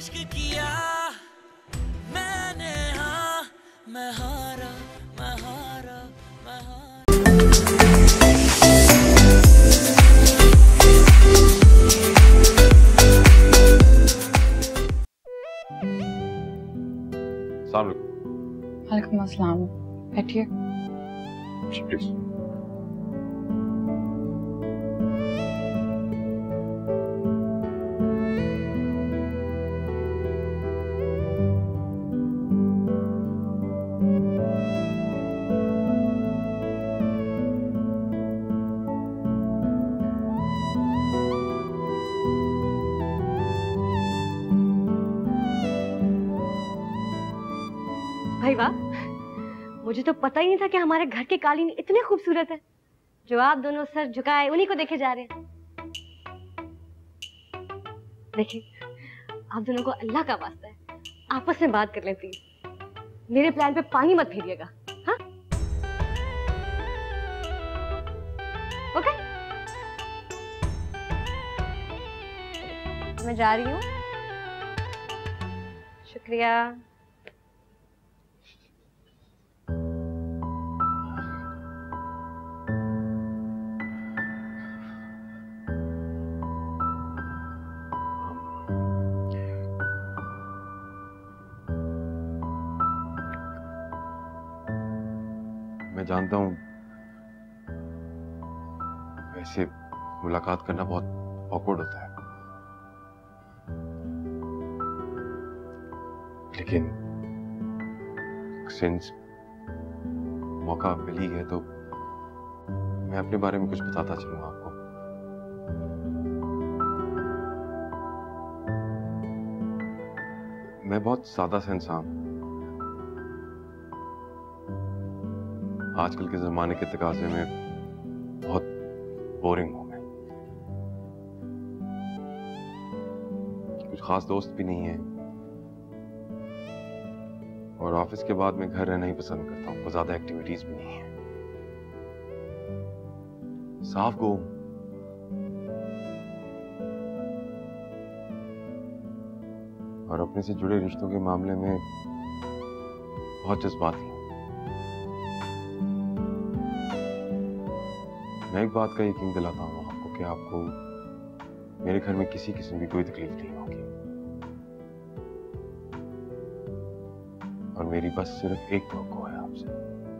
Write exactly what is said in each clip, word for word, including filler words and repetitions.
इश्क किया मैंने, हाँ मैं हारा मैं हारा मैं हारा। वालेकुम अस्सलाम। बैठिए। प्लीज। भाई वाह, मुझे तो पता ही नहीं था कि हमारे घर के कालीन इतने खूबसूरत हैं। जो आप दोनों सर झुकाए उन्हीं को देखे जा रहे हैं। देखिए, आप दोनों को अल्लाह का वास्ता है, आपस में बात कर लें प्लीज। मेरे प्लान पे पानी मत फेरिएगा, हाँ? ओके? मैं जा रही हूँ। शुक्रिया। मैं जानता हूँ वैसे मुलाकात करना बहुत ऑकवर्ड होता है, लेकिन सिंस मौका मिल ही है तो मैं अपने बारे में कुछ बताता चलूंगा आपको। मैं बहुत सादा सा इंसान हूं। आजकल के जमाने के तकाजे में बहुत बोरिंग हूं मैं। कुछ खास दोस्त भी नहीं है और ऑफिस के बाद मैं घर रहना ही पसंद करता हूं। कोई ज्यादा एक्टिविटीज भी नहीं है। साफ गो और अपने से जुड़े रिश्तों के मामले में बहुत जज्बाती हूं। मैं एक बात का यकीन दिलाता हूँ आपको कि आपको मेरे घर में किसी किस्म की कोई तकलीफ नहीं होगी और मेरी बस सिर्फ एक तवक्को है आपसे।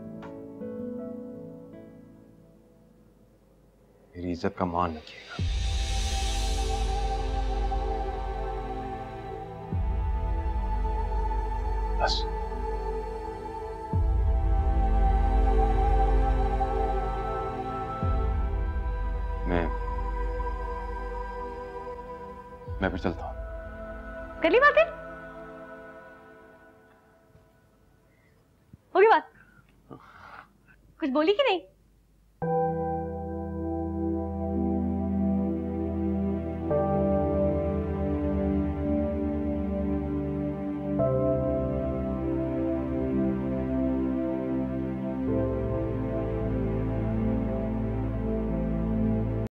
मेरी इज्जत का मान रखिएगा। बस। मैं मैं फिर चलता हूँ। कर ली बातें? होगी बात? कुछ बोली कि नहीं?